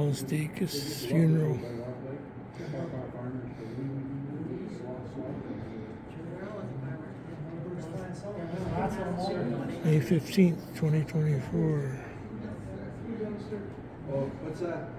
Charles Dacus funeral. May 15th, 2024. Oh, what's that?